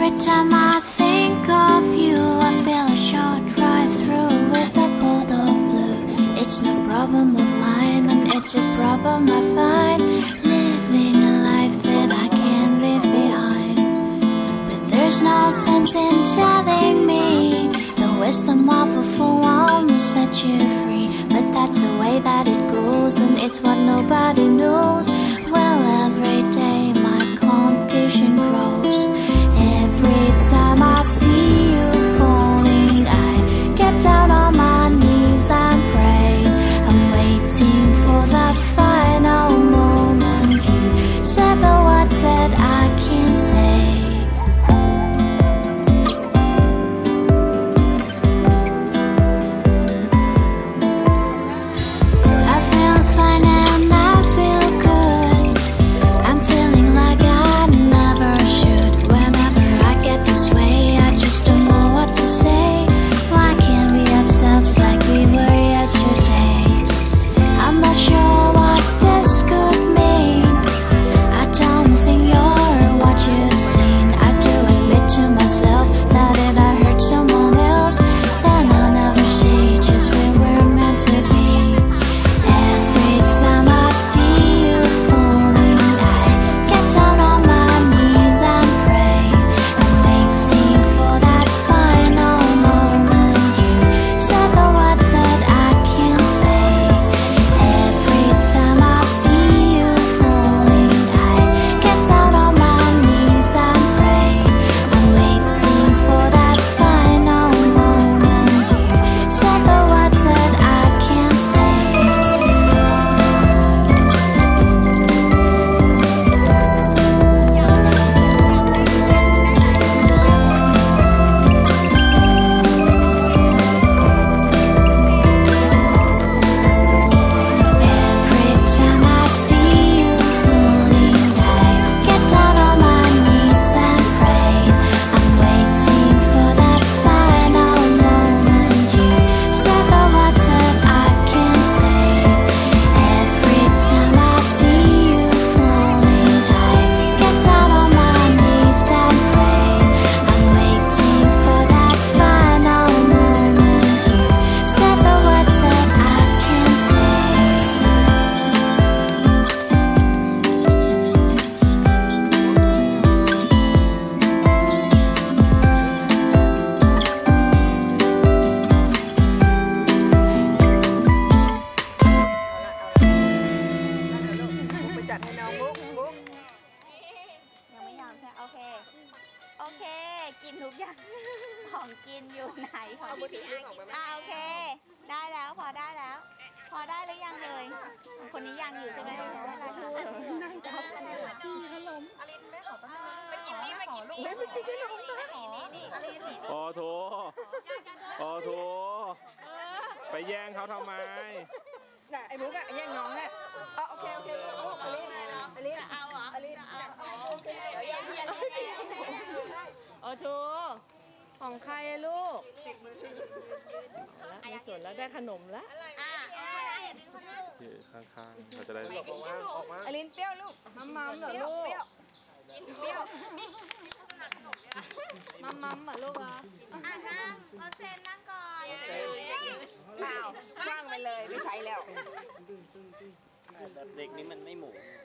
Every time I think of you, I feel a shot right through with a bolt of blue. It's no problem of mine, and it's a problem I find, living a life that I can't leave behind. But there's no sense in telling me the wisdom of a fool won't set you free. But that's the way that it goes, and it's what nobody knows. Well, every day my confusion grows. Every time I see you falling, I get down on my knees and pray. I'm waiting for that final moment. You said the words that I can't say. I feel fine and I feel good. I'm feeling like I never should. Whenever I get this way, I just don't know what to say. Why can't we have ourselves like we were yesterday? I'm not sure what this could mean. I don't think you're what you've seen. I do admit to myself that if I hurt someone else, then I'll never see just where we're meant to be. Every time I see you falling, I get down on my knees and pray. I'm waiting for that final moment. You said the words that I can't say. Every time I see you falling, I get down on my knees and pray. I'm waiting for that final moment. You said the words that I can't say. Every time I see you falling, I get down on my knees and pray. I'm waiting for that final moment. You said the words that I can't say. Every time I see you falling, I get down on my knees and pray. I'm waiting for that final moment. You said the words that I can't say. ไปจัดให้น้องมุกยังไม่ยอมใช่ไหมโอเค โอเค กินทุกอย่าง ของกินอยู่ไหนของพี่พี่โอเค ได้แล้ว พอได้แล้ว พอได้หรือยังเลย คนนี้ยังอยู่ใช่ไหมอะไรนั่งจับกินขนมอลินแม่ขอตั้งไปกินนี่ไปกินนี่ไปกินขนมนี่อลินโอ้โถโอ้โถไปแย่งเขาทำไมน่ะไอ้มุกอะแย่งน้องเนี่ยโอเคลูกอลินเอาเหรออลินโอเคเดี๋ยวแย่งโอ้โถของใครอะลูกมีส่วนแล้วได้ขนมแล้วอยู่ข้างๆเราจะได้อลินเปรี้ยวลูกมัมเหรอลูกเปรี้ยวมัมเหรอลูกอ่ะนั่งเอาเซนนั่งก่อนเปล่าว่างไปเลยไม่ใช้แล้วแบบเด็กนี้มันไม่หมู